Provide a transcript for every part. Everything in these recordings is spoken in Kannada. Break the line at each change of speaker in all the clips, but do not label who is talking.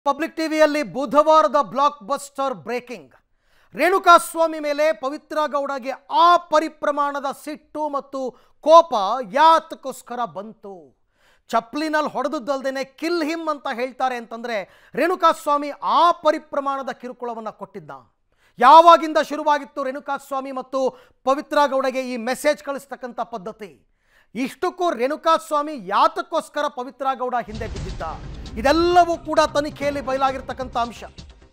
ಪಬ್ಲಿಕ್ ಟಿವಿಯಲ್ಲಿ ಬುಧವಾರದ ಬ್ಲಾಕ್ ಬಸ್ಟರ್ ಬ್ರೇಕಿಂಗ್. ರೇಣುಕಾಸ್ವಾಮಿ ಮೇಲೆ ಪವಿತ್ರ ಗೌಡಗೆ ಆ ಪರಿಪ್ರಮಾಣದ ಸಿಟ್ಟು ಮತ್ತು ಕೋಪ ಯಾತಕ್ಕೋಸ್ಕರ ಬಂತು? ಚಪ್ಲಿನಲ್ಲಿ ಹೊಡೆದದ್ದಲ್ದೇನೆ ಕಿಲ್ ಹಿಮ್ ಅಂತ ಹೇಳ್ತಾರೆ ಅಂತಂದರೆ ರೇಣುಕಾಸ್ವಾಮಿ ಆ ಪರಿಪ್ರಮಾಣದ ಕಿರುಕುಳವನ್ನು ಕೊಟ್ಟಿದ್ದ. ಯಾವಾಗಿಂದ ಶುರುವಾಗಿತ್ತು ರೇಣುಕಾಸ್ವಾಮಿ ಮತ್ತು ಪವಿತ್ರ ಗೌಡಗೆ ಈ ಮೆಸೇಜ್ ಕಳಿಸ್ತಕ್ಕಂಥ ಪದ್ಧತಿ? ಇಷ್ಟಕ್ಕೂ ರೇಣುಕಾಸ್ವಾಮಿ ಯಾತಕ್ಕೋಸ್ಕರ ಪವಿತ್ರ ಗೌಡ ಹಿಂದೆ ಬಿದ್ದಿದ್ದ? ಇದೆಲ್ಲವೂ ಕೂಡ ತನಿಖೆಯಲ್ಲಿ ಬಯಲಾಗಿರ್ತಕ್ಕಂಥ ಅಂಶ.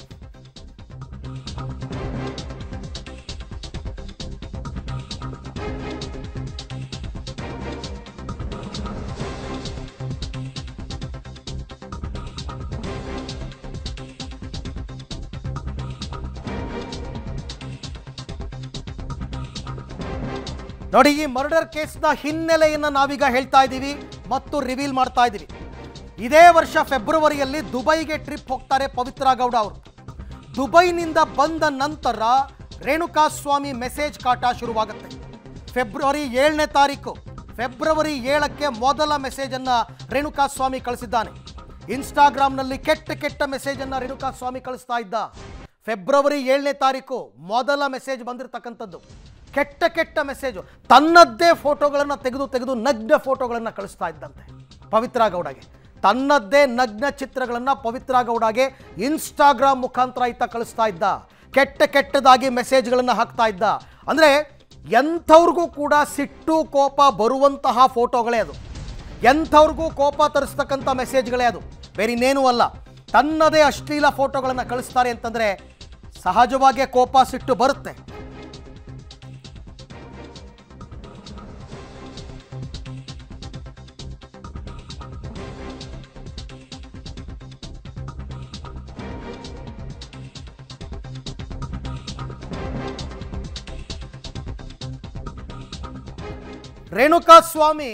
ನೋಡಿ, ಈ ಮರ್ಡರ್ ಕೇಸ್ನ ಹಿನ್ನೆಲೆಯನ್ನು ನಾವೀಗ ಹೇಳ್ತಾ ಇದ್ದೀವಿ ಮತ್ತು ರಿವೀಲ್ ಮಾಡ್ತಾ ಇದ್ದೀವಿ. ಇದೇ ವರ್ಷ ಫೆಬ್ರವರಿಯಲ್ಲಿ ದುಬೈಗೆ ಟ್ರಿಪ್ ಹೋಗ್ತಾರೆ ಪವಿತ್ರ ಗೌಡ ಅವರು. ದುಬೈನಿಂದ ಬಂದ ನಂತರ ರೇಣುಕಾಸ್ವಾಮಿ ಮೆಸೇಜ್ ಕಾಟ ಶುರುವಾಗುತ್ತೆ. ಫೆಬ್ರವರಿ 7ನೇ ತಾರೀಕು, ಫೆಬ್ರವರಿ 7ಕ್ಕೆ ಮೊದಲ ಮೆಸೇಜನ್ನು ರೇಣುಕಾಸ್ವಾಮಿ ಕಳಿಸಿದ್ದಾನೆ. ಇನ್ಸ್ಟಾಗ್ರಾಮ್ನಲ್ಲಿ ಕೆಟ್ಟ ಮೆಸೇಜನ್ನು ರೇಣುಕಾಸ್ವಾಮಿ ಕಳಿಸ್ತಾ ಇದ್ದ. ಫೆಬ್ರವರಿ 7ನೇ ತಾರೀಕು ಮೊದಲ ಮೆಸೇಜ್ ಬಂದಿರತಕ್ಕಂಥದ್ದು. ಕೆಟ್ಟ ಮೆಸೇಜು, ತನ್ನದ್ದೇ ಫೋಟೋಗಳನ್ನು ತೆಗೆದು ನಗ್ನ ಫೋಟೋಗಳನ್ನು ಕಳಿಸ್ತಾ ಇದ್ದಂತೆ ಪವಿತ್ರ ಗೌಡಗೆ. ತನ್ನದ್ದೇ ನಗ್ನ ಚಿತ್ರಗಳನ್ನು ಪವಿತ್ರ ಗೌಡಗೆ ಇನ್ಸ್ಟಾಗ್ರಾಮ್ ಮುಖಾಂತರ ಈತ ಕಳಿಸ್ತಾ ಇದ್ದ. ಕೆಟ್ಟದಾಗಿ ಮೆಸೇಜ್ಗಳನ್ನು ಹಾಕ್ತಾ ಇದ್ದ. ಅಂದರೆ ಎಂಥವ್ರಿಗೂ ಕೂಡ ಸಿಟ್ಟು ಕೋಪ ಬರುವಂತಹ ಫೋಟೋಗಳೇ ಅದು. ಎಂಥವ್ರಿಗೂ ಕೋಪ ತರಿಸ್ತಕ್ಕಂಥ ಮೆಸೇಜ್ಗಳೇ ಅದು, ಬೇರೆ ಇನ್ನೇನೂ ಅಲ್ಲ. ತನ್ನದೇ ಅಶ್ಲೀಲ ಫೋಟೋಗಳನ್ನು ಕಳಿಸ್ತಾರೆ ಅಂತಂದರೆ ಸಹಜವಾಗಿಯೇ ಕೋಪ ಸಿಟ್ಟು ಬರುತ್ತೆ. ರೇಣುಕಾಸ್ವಾಮಿ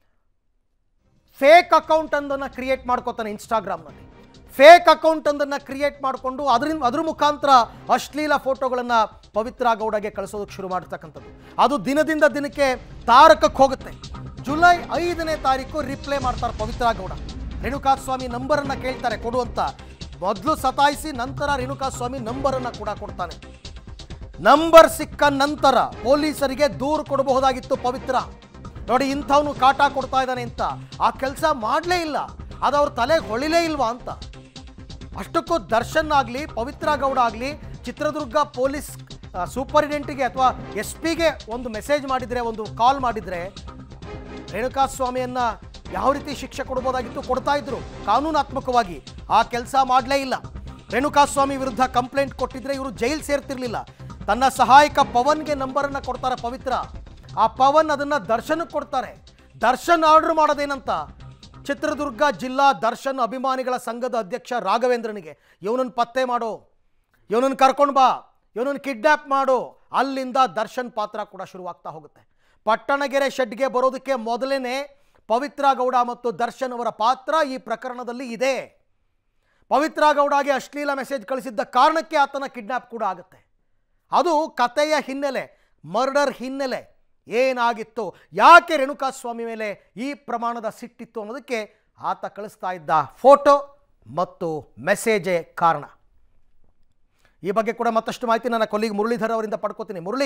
ಫೇಕ್ ಅಕೌಂಟ್ ಒಂದನ್ನು ಕ್ರಿಯೇಟ್ ಮಾಡ್ಕೋತಾನೆ ಇನ್ಸ್ಟಾಗ್ರಾಮ್ನಲ್ಲಿ. ಫೇಕ್ ಅಕೌಂಟ್ ಒಂದನ್ನು ಕ್ರಿಯೇಟ್ ಮಾಡಿಕೊಂಡು ಅದ್ರ ಮುಖಾಂತರ ಅಶ್ಲೀಲ ಫೋಟೋಗಳನ್ನು ಪವಿತ್ರ ಗೌಡಗೆ ಕಳಿಸೋದಕ್ಕೆ ಶುರು ಮಾಡ್ತಕ್ಕಂಥದ್ದು. ಅದು ದಿನದಿಂದ ದಿನಕ್ಕೆ ತಾರಕಕ್ಕೆ ಹೋಗುತ್ತೆ. ಜುಲೈ 5ನೇ ತಾರೀಕು ರಿಪ್ಲೈ ಮಾಡ್ತಾರೆ ಪವಿತ್ರ ಗೌಡ. ರೇಣುಕಾಸ್ವಾಮಿ ನಂಬರನ್ನು ಕೇಳ್ತಾರೆ ಕೊಡುವಂತ. ಮೊದಲು ಸತಾಯಿಸಿ ನಂತರ ರೇಣುಕಾಸ್ವಾಮಿ ನಂಬರನ್ನು ಕೂಡ ಕೊಡ್ತಾನೆ. ನಂಬರ್ ಸಿಕ್ಕ ನಂತರ ಪೊಲೀಸರಿಗೆ ದೂರು ಕೊಡಬಹುದಾಗಿತ್ತು ಪವಿತ್ರ. ನೋಡಿ, ಇಂಥವನು ಕಾಟ ಕೊಡ್ತಾ ಇದ್ದಾನೆ ಅಂತ. ಆ ಕೆಲಸ ಮಾಡಲೇ ಇಲ್ಲ, ಅದು ಅವ್ರ ತಲೆಗೆ ಹೊಳಿಲೇ ಇಲ್ವಾ ಅಂತ. ಅಷ್ಟಕ್ಕೂ ದರ್ಶನ್ ಆಗಲಿ, ಪವಿತ್ರ ಗೌಡ ಆಗಲಿ, ಚಿತ್ರದುರ್ಗ ಪೊಲೀಸ್ ಸೂಪರಿಂಟೆಂಡೆಂಟ್ಗೆ ಅಥವಾ SP ಗೆ ಒಂದು ಮೆಸೇಜ್ ಮಾಡಿದರೆ, ಒಂದು ಕಾಲ್ ಮಾಡಿದರೆ ರೇಣುಕಾಸ್ವಾಮಿಯನ್ನು ಯಾವ ರೀತಿ ಶಿಕ್ಷೆ ಕೊಡ್ಬೋದಾಗಿತ್ತು, ಕೊಡ್ತಾ ಇದ್ರು ಕಾನೂನಾತ್ಮಕವಾಗಿ. ಆ ಕೆಲಸ ಮಾಡಲೇ ಇಲ್ಲ. ರೇಣುಕಾಸ್ವಾಮಿ ವಿರುದ್ಧ ಕಂಪ್ಲೇಂಟ್ ಕೊಟ್ಟಿದ್ರೆ ಇವರು ಜೈಲು ಸೇರ್ತಿರ್ಲಿಲ್ಲ. ತನ್ನ ಸಹಾಯಕ ಪವನ್ಗೆ ನಂಬರನ್ನು ಕೊಡ್ತಾರೆ ಪವಿತ್ರ. ಆ ಪವನ್ ಅದನ್ನು ದರ್ಶನಕ್ಕೆ ಕೊಡ್ತಾರೆ. ದರ್ಶನ್ ಆರ್ಡರ್ ಮಾಡೋದೇನಂತ, ಚಿತ್ರದುರ್ಗ ಜಿಲ್ಲಾ ದರ್ಶನ್ ಅಭಿಮಾನಿಗಳ ಸಂಘದ ಅಧ್ಯಕ್ಷ ರಾಘವೇಂದ್ರನಿಗೆ ಇವನನ್ನು ಪತ್ತೆ ಮಾಡೋ, ಇವನನ್ನು ಕರ್ಕೊಂಡು ಬಾ, ಇವನನ್ನು ಕಿಡ್ನ್ಯಾಪ್ ಮಾಡು. ಅಲ್ಲಿಂದ ದರ್ಶನ್ ಪಾತ್ರ ಕೂಡ ಶುರುವಾಗ್ತಾ ಹೋಗುತ್ತೆ. ಪಟ್ಟಣಗೆರೆ ಶೆಡ್ಗೆ ಬರೋದಕ್ಕೆ ಮೊದಲೇ ಪವಿತ್ರ ಗೌಡ ಮತ್ತು ದರ್ಶನ್ ಅವರ ಪಾತ್ರ ಈ ಪ್ರಕರಣದಲ್ಲಿ ಇದೆ. ಪವಿತ್ರ ಗೌಡಗೆ ಅಶ್ಲೀಲ ಮೆಸೇಜ್ ಕಳಿಸಿದ್ದ ಕಾರಣಕ್ಕೆ ಆತನ ಕಿಡ್ನ್ಯಾಪ್ ಕೂಡ ಆಗುತ್ತೆ. ಅದು ಕಥೆಯ ಹಿನ್ನೆಲೆ, ಮರ್ಡರ್ ಹಿನ್ನೆಲೆ ಏನಾಗಿತ್ತು, ಯಾಕೆ ರೇಣುಕಾಸ್ವಾಮಿ ಮೇಲೆ ಈ ಪ್ರಮಾಣದ ಸಿಟ್ಟಿತ್ತು ಅನ್ನೋದಕ್ಕೆ ಆತ ಕಳಿಸ್ತಾ ಇದ್ದ ಫೋಟೋ ಮತ್ತು ಮೆಸೇಜೇ ಕಾರಣ. ಈ ಬಗ್ಗೆ ಕೂಡ ಮತ್ತಷ್ಟು ಮಾಹಿತಿ ನನ್ನ ಕೊಲ್ಲಿಗೆ ಮುರಳೀಧರ್ ಅವರಿಂದ ಪಡ್ಕೋತೀನಿ. ಮುರಳಿ,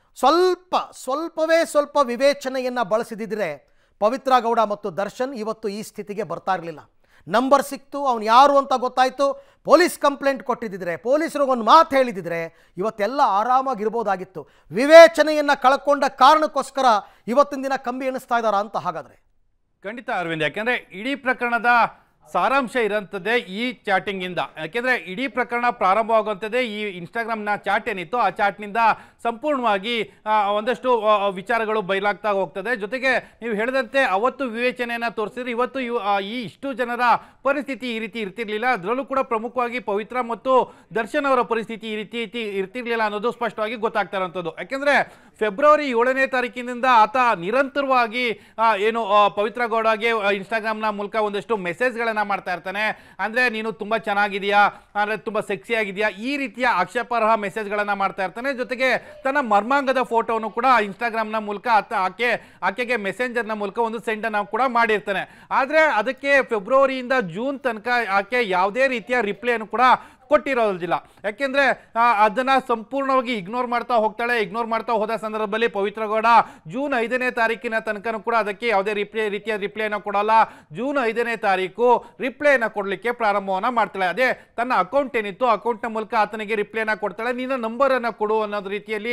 ಸ್ವಲ್ಪ ವಿವೇಚನೆಯನ್ನು ಬಳಸಿದಿದ್ರೆ ಪವಿತ್ರ ಗೌಡ ಮತ್ತು ದರ್ಶನ್ ಇವತ್ತು ಈ ಸ್ಥಿತಿಗೆ ಬರ್ತಾ ಇರಲಿಲ್ಲ. ನಂಬರ್ ಸಿಕ್ತು, ಅವನು ಯಾರು ಅಂತ ಗೊತ್ತಾಯಿತು, ಪೊಲೀಸ್ ಕಂಪ್ಲೇಂಟ್ ಕೊಟ್ಟಿದ್ದಿದ್ರೆ, ಪೊಲೀಸರಿಗೆ ಒಂದು ಮಾತು ಹೇಳಿದಿದ್ರೆ ಇವತ್ತೆಲ್ಲ ಆರಾಮಾಗಿರ್ಬೋದಾಗಿತ್ತು. ವಿವೇಚನೆಯನ್ನು ಕಳ್ಕೊಂಡ ಕಾರಣಕ್ಕೋಸ್ಕರ ಇವತ್ತಿನ ದಿನ ಕಂಬಿ ಎಣಿಸ್ತಾ ಇದ್ದಾರಾ ಅಂತ? ಹಾಗಾದರೆ
ಖಂಡಿತ ಅರವಿಂದ್, ಯಾಕೆಂದರೆ ಇಡೀ ಪ್ರಕರಣದ ಸಾರಾಂಶ ಇರೋಂಥದ್ದೇ ಈ ಚಾಟಿಂಗಿಂದ. ಯಾಕೆಂದರೆ ಇಡೀ ಪ್ರಕರಣ ಪ್ರಾರಂಭವಾಗುವಂಥದ್ದೇ ಈ ಇನ್ಸ್ಟಾಗ್ರಾಮ್ನ ಚಾಟ್ ಏನಿತ್ತು, ಆ ಚಾಟ್ನಿಂದ ಸಂಪೂರ್ಣವಾಗಿ ಒಂದಷ್ಟು ವಿಚಾರಗಳು ಬಯಲಾಗ್ತಾ ಹೋಗ್ತದೆ. ಜೊತೆಗೆ ನೀವು ಹೇಳಿದಂತೆ ಅವತ್ತು ವಿವೇಚನೆಯನ್ನು ತೋರಿಸಿದ್ರೆ ಇವತ್ತು ಈ ಇಷ್ಟು ಜನರ ಪರಿಸ್ಥಿತಿ ಈ ರೀತಿ ಇರ್ತಿರ್ಲಿಲ್ಲ. ಅದರಲ್ಲೂ ಕೂಡ ಪ್ರಮುಖವಾಗಿ ಪವಿತ್ರ ಮತ್ತು ದರ್ಶನ್ ಅವರ ಪರಿಸ್ಥಿತಿ ಈ ರೀತಿ ಇರ್ತಿರ್ಲಿಲ್ಲ ಅನ್ನೋದು ಸ್ಪಷ್ಟವಾಗಿ ಗೊತ್ತಾಗ್ತಾ ಇರೋಂಥದ್ದು. ಯಾಕೆಂದರೆ ಫೆಬ್ರವರಿ 7ನೇ ತಾರೀಕಿನಿಂದ ಆತ ನಿರಂತರವಾಗಿ ಏನು ಪವಿತ್ರ ಗೌಡಗೆ ಇನ್ಸ್ಟಾಗ್ರಾಮ್ನ ಮೂಲಕ ಒಂದಷ್ಟು ಮೆಸೇಜ್ಗಳನ್ನು ಚಾಟಿಂಗ್ಗಳನ್ನು ಮಾಡ್ತಾ ಇರ್ತಾನೆ. ಅಂದರೆ ನೀನು ತುಂಬ ಚೆನ್ನಾಗಿದೆಯಾ, ಅಂದರೆ ತುಂಬ ಸೆಕ್ಸಿ ಆಗಿದೆಯಾ, ಈ ರೀತಿಯ ಆಕ್ಷೇಪಾರ್ಹ ಮೆಸೇಜ್ಗಳನ್ನು ಮಾಡ್ತಾ ಇರ್ತಾನೆ. ಜೊತೆಗೆ ತನ್ನ ಮರ್ಮಾಂಗದ ಫೋಟೋವನ್ನು ಕೂಡ ಇನ್ಸ್ಟಾಗ್ರಾಮ್ನ ಮೂಲಕ ಆಕೆಗೆ ಮೆಸೆಂಜರ್ನ ಮೂಲಕ ಒಂದು ಸೆಂಡನ್ನು ಕೂಡ ಮಾಡಿರ್ತಾನೆ. ಆದರೆ ಅದಕ್ಕೆ ಫೆಬ್ರವರಿಯಿಂದ ಜೂನ್ ತನಕ ಆಕೆ ಯಾವುದೇ ರೀತಿಯ ರಿಪ್ಲೈಯನ್ನು ಕೂಡ ಕೊಟ್ಟಿರೋದಿಲ್ಲ. ಯಾಕೆಂದರೆ ಅದನ್ನು ಸಂಪೂರ್ಣವಾಗಿ ಇಗ್ನೋರ್ ಮಾಡ್ತಾ ಹೋಗ್ತಾಳೆ. ಇಗ್ನೋರ್ ಮಾಡ್ತಾ ಹೋದ ಸಂದರ್ಭದಲ್ಲಿ ಪವಿತ್ರ ಗೌಡ ಜೂನ್ 5ನೇ ತಾರೀಕಿನ ತನಕ ಕೂಡ ಅದಕ್ಕೆ ಯಾವುದೇ ರೀತಿಯ ರಿಪ್ಲೈನ ಕೊಡಲ್ಲ. ಜೂನ್ 5ನೇ ತಾರೀಕು ರಿಪ್ಲೈನ ಕೊಡಲಿಕ್ಕೆ ಪ್ರಾರಂಭವನ್ನು ಮಾಡ್ತಾಳೆ. ಅದೇ ತನ್ನ ಅಕೌಂಟ್ ಏನಿತ್ತು ಅಕೌಂಟ್ನ ಮೂಲಕ ಆತನಿಗೆ ರಿಪ್ಲೈನ ಕೊಡ್ತಾಳೆ. ನಿನ್ನ ನಂಬರನ್ನು ಕೊಡು ಅನ್ನೋದು ರೀತಿಯಲ್ಲಿ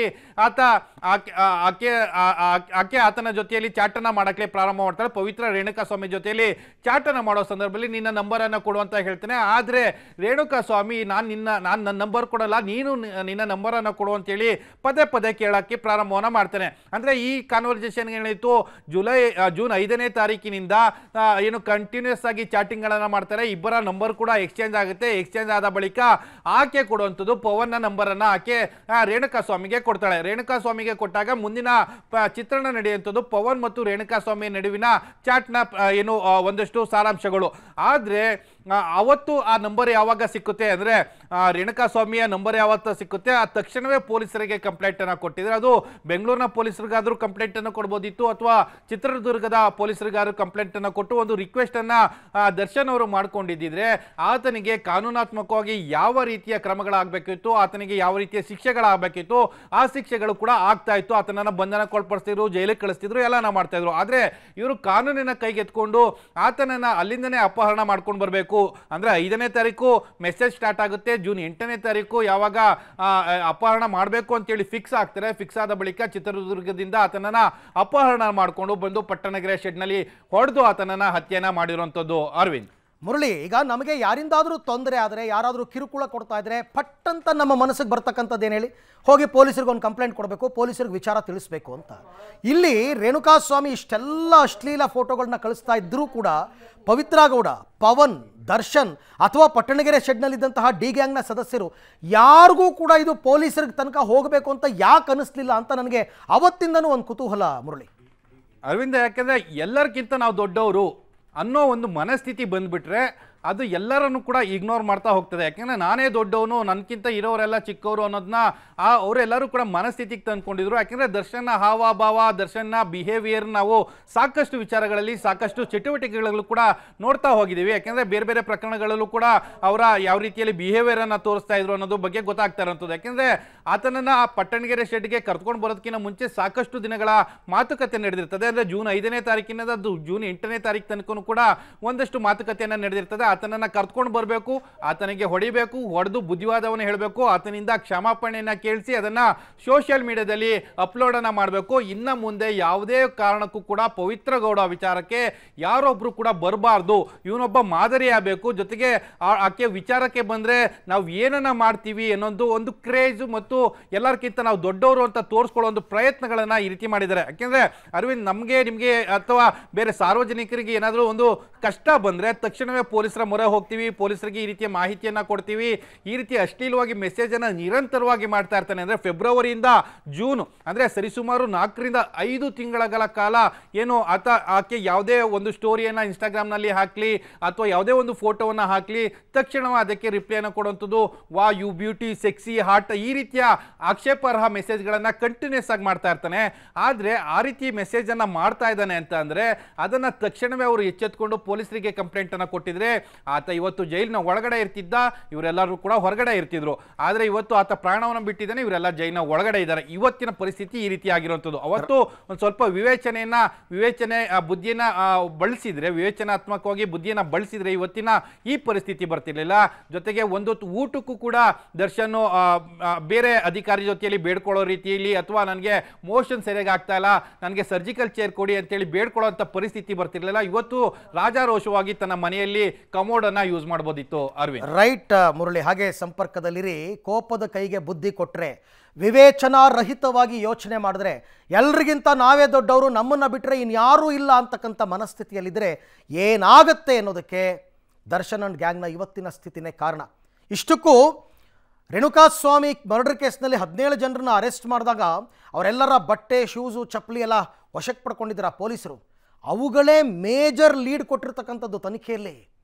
ಆಕೆ ಆತನ ಜೊತೆಯಲ್ಲಿ ಚಾಟನ್ನು ಮಾಡೋಕ್ಕೆ ಪ್ರಾರಂಭ ಮಾಡ್ತಾಳೆ. ಪವಿತ್ರ ರೇಣುಕಾ ಸ್ವಾಮಿ ಜೊತೆಯಲ್ಲಿ ಚಾಟನ್ನು ಮಾಡೋ ಸಂದರ್ಭದಲ್ಲಿ ನಿನ್ನ ನಂಬರನ್ನು ಕೊಡು ಅಂತ ಹೇಳ್ತಾನೆ. ಆದರೆ ರೇಣುಕಾ ಸ್ವಾಮಿ ನಾನು ನನ್ನ ನಂಬರ್ ಕೊಡಲ್ಲ, ನೀನು ನಿನ್ನ ನಂಬರನ್ನು ಕೊಡು ಅಂತೇಳಿ ಪದೇ ಪದೇ ಕೇಳೋಕ್ಕೆ ಪ್ರಾರಂಭವನ್ನು ಮಾಡ್ತಾನೆ. ಅಂದರೆ ಈ ಕಾನ್ವರ್ಸೇಷನ್ ಏನಿತ್ತು ಜೂನ್ 5ನೇ ತಾರೀಕಿನಿಂದ ಏನು ಕಂಟಿನ್ಯೂಸ್ ಆಗಿ ಚಾಟಿಂಗ್ಗಳನ್ನು ಮಾಡ್ತಾರೆ. ಇಬ್ಬರ ನಂಬರ್ ಕೂಡ ಎಕ್ಸ್ಚೇಂಜ್ ಆಗುತ್ತೆ. ಎಕ್ಸ್ಚೇಂಜ್ ಆದ ಬಳಿಕ ಆಕೆ ಕೊಡುವಂಥದ್ದು ಪವನ್ನ ನಂಬರನ್ನು ಆಕೆ ರೇಣುಕಾ ಸ್ವಾಮಿಗೆ ಕೊಡ್ತಾಳೆ. ರೇಣುಕಾ ಸ್ವಾಮಿಗೆ ಕೊಟ್ಟಾಗ ಮುಂದಿನ ಚಿತ್ರಣ ನಡೆಯುವಂಥದ್ದು ಪವನ್ ಮತ್ತು ರೇಣುಕಾ ಸ್ವಾಮಿ ನಡುವಿನ ಚಾಟ್ನ ಏನು ಒಂದಷ್ಟು ಸಾರಾಂಶಗಳು. ಆದರೆ ಅವತ್ತು ಆ ನಂಬರ್ ಯಾವಾಗ ಸಿಕ್ಕುತ್ತೆ ಅಂದರೆ ರೇಣುಕಾ ಸ್ವಾಮಿಯ ನಂಬರ್ ಯಾವತ್ತು ಸಿಕ್ಕುತ್ತೆ ಆ ತಕ್ಷಣವೇ ಪೊಲೀಸರಿಗೆ ಕಂಪ್ಲೇಂಟನ್ನು ಕೊಟ್ಟಿದ್ರೆ, ಅದು ಬೆಂಗಳೂರಿನ ಪೊಲೀಸರಿಗಾದರೂ ಕಂಪ್ಲೇಂಟನ್ನು ಕೊಡ್ಬೋದಿತ್ತು ಅಥವಾ ಚಿತ್ರದುರ್ಗದ ಪೊಲೀಸರಿಗಾದ್ರೂ ಕಂಪ್ಲೇಂಟನ್ನು ಕೊಟ್ಟು ಒಂದು ರಿಕ್ವೆಸ್ಟನ್ನು ದರ್ಶನ್ ಅವರು ಮಾಡ್ಕೊಂಡಿದ್ದಿದ್ರೆ ಆತನಿಗೆ ಕಾನೂನಾತ್ಮಕವಾಗಿ ಯಾವ ರೀತಿಯ ಕ್ರಮಗಳಾಗಬೇಕಿತ್ತು, ಆತನಿಗೆ ಯಾವ ರೀತಿಯ ಶಿಕ್ಷೆಗಳಾಗಬೇಕಿತ್ತು ಆ ಶಿಕ್ಷೆಗಳು ಕೂಡ ಆಗ್ತಾ ಇತ್ತು. ಆತನನ್ನು ಬಂಧನಕ್ಕೊಳಪಡಿಸ್ತಿದ್ರು, ಜೈಲಿಗೆ ಕಳಿಸ್ತಿದ್ರು, ಎಲ್ಲನ ಮಾಡ್ತಾ ಇದ್ರು. ಆದರೆ ಇವರು ಕಾನೂನಿನ ಕೈಗೆತ್ಕೊಂಡು ಆತನನ್ನು ಅಲ್ಲಿಂದನೇ ಅಪಹರಣ ಮಾಡ್ಕೊಂಡು ಬರಬೇಕು. ಅಂದರೆ 5ನೇ ತಾರೀಕು ಮೆಸೇಜ್ ಸ್ಟಾರ್ಟ್ ಆಗುತ್ತೆ. ಜೂನ್ 8ನೇ ತಾರೀಕು ಯಾವಾಗ ಅಪಹರಣ ಮಾಡಬೇಕು ಅಂತೇಳಿ ಫಿಕ್ಸ್ ಆಗ್ತಾರೆ. ಫಿಕ್ಸ್ ಆದ ಬಳಿಕ ಚಿತ್ರದುರ್ಗದಿಂದ ಆತನನ್ನು ಅಪಹರಣ ಮಾಡಿಕೊಂಡು ಬಂದು ಪಟ್ಟಣಗೆರೆ ಶೆಡ್ನಲ್ಲಿ ಹೊಡೆದು ಆತನನ್ನು ಹತ್ಯೆಯನ್ನು ಮಾಡಿರುವಂಥದ್ದು. ಅರವಿಂದ್,
ಮುರಳಿ, ಈಗ ನಮಗೆ ಯಾರಿಂದಾದರೂ ತೊಂದರೆ ಆದರೆ, ಯಾರಾದರೂ ಕಿರುಕುಳ ಕೊಡ್ತಾ ಇದ್ರೆ ಪಟ್ಟಂತ ನಮ್ಮ ಮನಸ್ಸಿಗೆ ಬರ್ತಕ್ಕಂಥದ್ದು ಏನು ಹೇಳಿ, ಹೋಗಿ ಪೊಲೀಸರಿಗೆ ಒಂದು ಕಂಪ್ಲೇಂಟ್ ಕೊಡಬೇಕು, ಪೊಲೀಸರಿಗೆ ವಿಚಾರ ತಿಳಿಸ್ಬೇಕು ಅಂತ. ಇಲ್ಲಿ ರೇಣುಕಾಸ್ವಾಮಿ ಇಷ್ಟೆಲ್ಲ ಅಶ್ಲೀಲ ಫೋಟೋಗಳನ್ನ ಕಳಿಸ್ತಾ ಇದ್ದರೂ ಕೂಡ ಪವಿತ್ರ ಗೌಡ, ಪವನ್, ದರ್ಶನ್ ಅಥವಾ ಪಟ್ಟಣಗೆರೆ ಶೆಡ್ನಲ್ಲಿದ್ದಂತಹ ಡಿ ಗ್ಯಾಂಗ್ನ ಸದಸ್ಯರು ಯಾರಿಗೂ ಕೂಡ ಇದು ಪೊಲೀಸರಿಗೆ ತನಕ ಹೋಗಬೇಕು ಅಂತ ಯಾಕೆ ಅನ್ನಿಸ್ಲಿಲ್ಲ ಅಂತ ನನಗೆ ಅವತ್ತಿಂದನೂ ಒಂದು ಕುತೂಹಲ ಮುರಳಿ.
ಅರವಿಂದ, ಯಾಕೆಂದರೆ ಎಲ್ಲರಿಗಿಂತ ನಾವು ದೊಡ್ಡವರು ಅನ್ನೋ ಒಂದು ಮನಸ್ಥಿತಿ ಬಂದುಬಿಟ್ರೆ ಅದು ಎಲ್ಲರನ್ನು ಕೂಡ ಇಗ್ನೋರ್ ಮಾಡ್ತಾ ಹೋಗ್ತದೆ. ಯಾಕೆಂದರೆ ನಾನೇ ದೊಡ್ಡವನು, ನನಗಿಂತ ಇರೋರೆಲ್ಲ ಚಿಕ್ಕವರು ಅನ್ನೋದನ್ನ ಅವರೆಲ್ಲರೂ ಕೂಡ ಮನಸ್ಥಿತಿಗೆ ತಂದ್ಕೊಂಡಿದ್ರು. ಯಾಕೆಂದರೆ ದರ್ಶನ್ನ ಹಾವಭಾವ, ದರ್ಶನ್ನ ಬಿಹೇವಿಯರ್ ನಾವು ಸಾಕಷ್ಟು ವಿಚಾರಗಳಲ್ಲಿ ಸಾಕಷ್ಟು ಚಟುವಟಿಕೆಗಳಲ್ಲೂ ಕೂಡ ನೋಡ್ತಾ ಹೋಗಿದ್ದೀವಿ. ಯಾಕೆಂದರೆ ಬೇರೆ ಬೇರೆ ಪ್ರಕರಣಗಳಲ್ಲೂ ಕೂಡ ಅವರ ಯಾವ ರೀತಿಯಲ್ಲಿ ಬಿಹೇವಿಯರನ್ನು ತೋರಿಸ್ತಾ ಇದ್ರು ಅನ್ನೋದು ಬಗ್ಗೆ ಗೊತ್ತಾಗ್ತಾ ಇರೋಂಥದ್ದು. ಯಾಕೆಂದರೆ ಆತನನ್ನು ಆ ಪಟ್ಟಣಗೆರೆ ಶೆಡ್ಗೆ ಕರ್ಕೊಂಡು ಬರೋದಕ್ಕಿಂತ ಮುಂಚೆ ಸಾಕಷ್ಟು ದಿನಗಳ ಮಾತುಕತೆ ನಡೆದಿರ್ತದೆ. ಅಂದರೆ ಜೂನ್ 5ನೇ ತಾರೀಕಿನಿಂದ ಜೂನ್ 8ನೇ ತಾರೀಕು ತನಕ ಕೂಡ ಒಂದಷ್ಟು ಮಾತುಕತೆಯನ್ನು ನಡೆದಿರ್ತದೆ. ಆತನನ್ನು ಕರ್ಕೊಂಡು ಬರಬೇಕು, ಆತನಿಗೆ ಹೊಡಿಬೇಕು, ಹೊಡೆದು ಬುದ್ಧಿವಾದವನ್ನು ಹೇಳಬೇಕು, ಆತನಿಂದ ಕ್ಷಮಾಪಣೆಯನ್ನು ಕೇಳಿಸಿ ಅದನ್ನು ಸೋಷಿಯಲ್ ಮೀಡಿಯಾದಲ್ಲಿ ಅಪ್ಲೋಡನ್ನು ಮಾಡಬೇಕು. ಇನ್ನು ಮುಂದೆ ಯಾವುದೇ ಕಾರಣಕ್ಕೂ ಕೂಡ ಪವಿತ್ರ ಗೌಡ ವಿಚಾರಕ್ಕೆ ಯಾರೊಬ್ಬರು ಕೂಡ ಬರಬಾರ್ದು, ಇವನೊಬ್ಬ ಮಾದರಿ ಆಗಬೇಕು. ಜೊತೆಗೆ ಆಕೆ ವಿಚಾರಕ್ಕೆ ಬಂದರೆ ನಾವು ಏನನ್ನ ಮಾಡ್ತೀವಿ ಅನ್ನೋದು ಒಂದು ಕ್ರೇಜು ಮತ್ತು ಎಲ್ಲರಿಗಿಂತ ನಾವು ದೊಡ್ಡವರು ಅಂತ ತೋರಿಸ್ಕೊಳ್ಳೋ ಒಂದು ಪ್ರಯತ್ನಗಳನ್ನು ಈ ರೀತಿ ಮಾಡಿದ್ದಾರೆ. ಯಾಕೆಂದರೆ ಅರವಿಂದ್, ನಮಗೆ ನಿಮಗೆ ಅಥವಾ ಬೇರೆ ಸಾರ್ವಜನಿಕರಿಗೆ ಏನಾದರೂ ಒಂದು ಕಷ್ಟ ಬಂದರೆ ತಕ್ಷಣವೇ ಪೊಲೀಸರ ಮೊರೆ ಹೋಗ್ತೀವಿ, ಪೊಲೀಸರಿಗೆ ಈ ರೀತಿಯ ಮಾಹಿತಿಯನ್ನು ಕೊಡ್ತೀವಿ. ಈ ರೀತಿ ಅಶ್ಲೀಲವಾಗಿ ಮೆಸೇಜನ್ನು ನಿರಂತರವಾಗಿ ಮಾಡ್ತಾ ಇರ್ತಾನೆ. ಅಂದರೆ ಫೆಬ್ರವರಿಯಿಂದ ಜೂನ್ ಅಂದರೆ ಸರಿಸುಮಾರು 4 ರಿಂದ 5 ತಿಂಗಳ ಕಾಲ ಏನು ಆಕೆ ಯಾವುದೇ ಒಂದು ಸ್ಟೋರಿಯನ್ನು ಇನ್ಸ್ಟಾಗ್ರಾಮ್ನಲ್ಲಿ ಹಾಕಲಿ ಅಥವಾ ಯಾವುದೇ ಒಂದು ಫೋಟೋವನ್ನು ಹಾಕಲಿ ತಕ್ಷಣವೇ ಅದಕ್ಕೆ ರಿಪ್ಲೈನ ಕೊಡುವಂಥದ್ದು, ವಾ ಯು ಬ್ಯೂಟಿ, ಸೆಕ್ಸಿ, ಹಾರ್ಟ್, ಈ ರೀತಿಯ ಆಕ್ಷೇಪಾರ್ಹ ಮೆಸೇಜ್ಗಳನ್ನು ಕಂಟಿನ್ಯೂಸ್ ಆಗಿ ಮಾಡ್ತಾ ಇರ್ತಾನೆ. ಆದರೆ ಆ ರೀತಿ ಮೆಸೇಜನ್ನು ಮಾಡ್ತಾ ಇದ್ದಾನೆ ಅಂತ ಅಂದರೆ ಅದನ್ನು ತಕ್ಷಣವೇ ಅವರು ಎಚ್ಚೆತ್ಕೊಂಡು ಪೊಲೀಸರಿಗೆ ಕಂಪ್ಲೇಂಟನ್ನು ಕೊಟ್ಟಿದ್ರೆ ಆತ ಇವತ್ತು ಜೈಲಿನ ಒಳಗಡೆ ಇರ್ತಿದ್ದ, ಇವರೆಲ್ಲರೂ ಕೂಡ ಹೊರಗಡೆ ಇರ್ತಿದ್ರು. ಆದರೆ ಇವತ್ತು ಆತ ಪ್ರಾಣವನ್ನು ಬಿಟ್ಟಿದ್ದಾನೆ, ಇವರೆಲ್ಲ ಜೈಲಿನ ಒಳಗಡೆ ಇದ್ದಾರೆ. ಇವತ್ತಿನ ಪರಿಸ್ಥಿತಿ ಈ ರೀತಿ ಆಗಿರುವಂಥದ್ದು. ಅವತ್ತು ಒಂದು ಸ್ವಲ್ಪ ವಿವೇಚನೆ ಬುದ್ಧಿಯನ್ನು ಬಳಸಿದ್ರೆ, ವಿವೇಚನಾತ್ಮಕವಾಗಿ ಬುದ್ಧಿಯನ್ನು ಬಳಸಿದ್ರೆ ಇವತ್ತಿನ ಈ ಪರಿಸ್ಥಿತಿ ಬರ್ತಿರ್ಲಿಲ್ಲ. ಜೊತೆಗೆ ಒಂದೊತ್ತು ಊಟಕ್ಕೂ ಕೂಡ ದರ್ಶನ್ ಬೇರೆ ಅಧಿಕಾರಿ ಜೊತೆಯಲ್ಲಿ ಬೇಡ್ಕೊಳ್ಳೋ ರೀತಿಯಲ್ಲಿ ಅಥವಾ ನನಗೆ ಮೋಷನ್ ಸರಿಯಾಗಿ ಆಗ್ತಾ ಇಲ್ಲ, ನನಗೆ ಸರ್ಜಿಕಲ್ ಚೇರ್ ಕೊಡಿ ಅಂತೇಳಿ ಬೇಡ್ಕೊಳ್ಳೋ ಅಂತ ಪರಿಸ್ಥಿತಿ ಬರ್ತಿರ್ಲಿಲ್ಲ. ಇವತ್ತು ರಾಜಾರೋಷವಾಗಿ ತನ್ನ ಮನೆಯಲ್ಲಿ ಕಮೋಡನ್ನು ಯೂಸ್ ಮಾಡ್ಬೋದಿತ್ತು. ಅರವಿಂದ್,
ರೈಟ್ ಮುರಳಿ, ಹಾಗೆ ಸಂಪರ್ಕದಲ್ಲಿರಿ. ಕೋಪದ ಕೈಗೆ ಬುದ್ಧಿ ಕೊಟ್ಟರೆ, ವಿವೇಚನಾ ರಹಿತವಾಗಿ ಯೋಚನೆ ಮಾಡಿದ್ರೆ, ಎಲ್ರಿಗಿಂತ ನಾವೇ ದೊಡ್ಡವರು, ನಮ್ಮನ್ನು ಬಿಟ್ಟರೆ ಇನ್ಯಾರೂ ಇಲ್ಲ ಅಂತಕ್ಕಂಥ ಮನಸ್ಥಿತಿಯಲ್ಲಿದ್ದರೆ ಏನಾಗುತ್ತೆ ಅನ್ನೋದಕ್ಕೆ ದರ್ಶನ್ ಅಂಡ್ ಗ್ಯಾಂಗ್ನ ಇವತ್ತಿನ ಸ್ಥಿತಿನೇ ಕಾರಣ. ಇಷ್ಟಕ್ಕೂ ರೇಣುಕಾಸ್ವಾಮಿ ಮರ್ಡರ್ ಕೇಸ್ನಲ್ಲಿ 17 ಜನರನ್ನ ಅರೆಸ್ಟ್ ಮಾಡಿದಾಗ ಅವರೆಲ್ಲರ ಬಟ್ಟೆ, ಶೂಸು, ಚಪ್ಪಲಿ ಎಲ್ಲ ವಶಕ್ಕೆ ಪಡ್ಕೊಂಡಿದ್ದಾರೆ ಪೊಲೀಸರು. ಅವುಗಳೇ ಮೇಜರ್ ಲೀಡ್ ಕೊಟ್ಟಿರ್ತಕ್ಕಂಥದ್ದು ತನಿಖೆಯಲ್ಲಿ.